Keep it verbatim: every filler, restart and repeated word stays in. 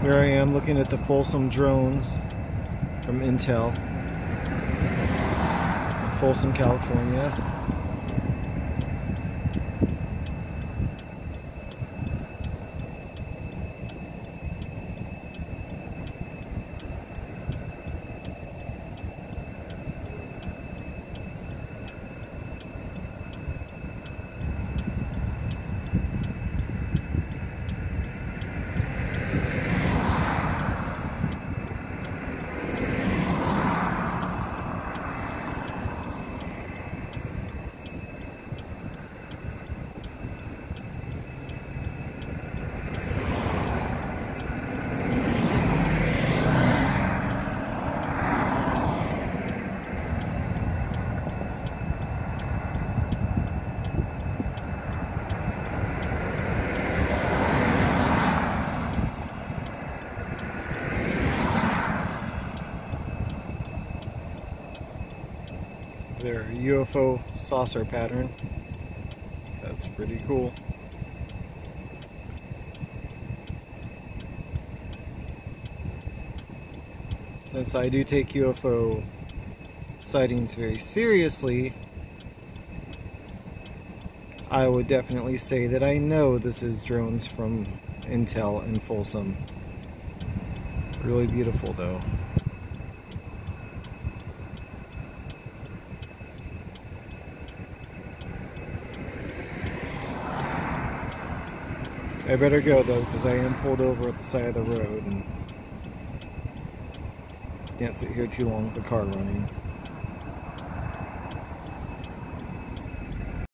Here I am looking at the Folsom drones from Intel in Folsom, California. Their U F O saucer pattern. That's pretty cool. Since I do take U F O sightings very seriously, I would definitely say that I know this is drones from Intel in Folsom. Really beautiful though. I better go though, because I am pulled over at the side of the road and can't sit here too long with the car running.